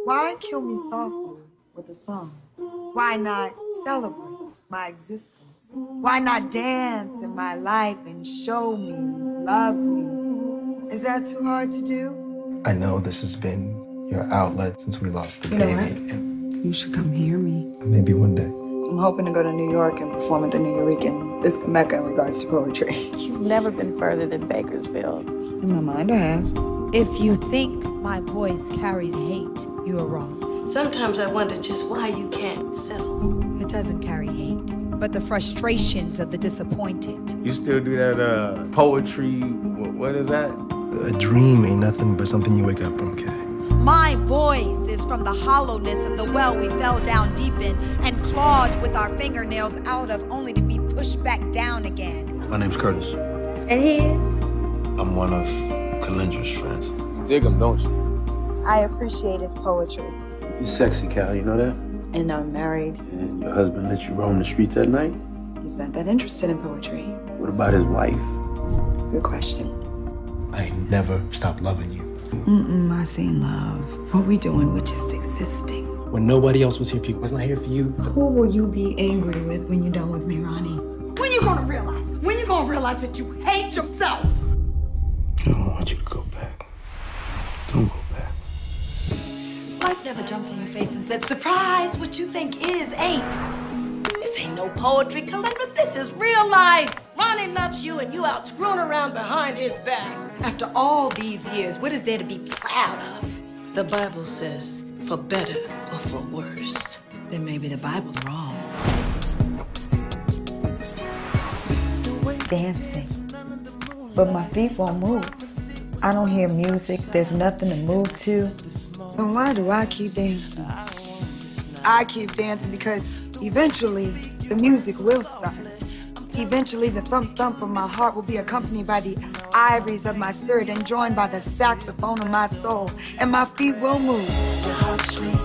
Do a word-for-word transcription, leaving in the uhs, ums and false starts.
Why kill me softly with a song? Why not celebrate my existence? Why not dance in my life and show me, love me? Is that too hard to do? I know this has been your outlet since we lost the you baby. Know what? And you should come hear me. maybe one day. I'm hoping to go to New York and perform at the Nuyorican. It's the Mecca in regards to poetry. You've never been further than Bakersfield. In my mind, I have. If you think my voice carries hate, you are wrong. Sometimes I wonder just why you can't settle. It doesn't carry hate, but the frustrations of the disappointed. You still do that uh, poetry, what, what is that? A dream ain't nothing but something you wake up from, Kay. My voice is from the hollowness of the well we fell down deep in and clawed with our fingernails out of, only to be pushed back down again. My name's Curtis. And he is? I'm one of Kalendra's friends. You dig him, don't you? I appreciate his poetry. You're sexy, Cal, you know that? And I'm married. And your husband lets you roam the streets at night? He's not that interested in poetry. What about his wife? Good question. I never stopped loving you. Mm-mm, I seen love. What we doing, we're just existing. When nobody else was here for you, wasn't I here for you? Who will you be angry with when you're done with me, Ronnie? When you gonna realize? When you gonna realize that you hate yourself? I don't want you to go back. Don't go back. Life never jumped in your face and said, surprise, what you think is ain't. This ain't no poetry, Calendra. This is real life. Ronnie loves you and you out screwing around behind his back. After all these years, what is there to be proud of? The Bible says, for better or for worse. Then maybe the Bible's wrong. Dancing. But my feet won't move. I don't hear music. There's nothing to move to. Then why do I keep dancing? I keep dancing because eventually the music will stop. Eventually the thump thump of my heart will be accompanied by the ivories of my spirit and joined by the saxophone of my soul, and my feet will move.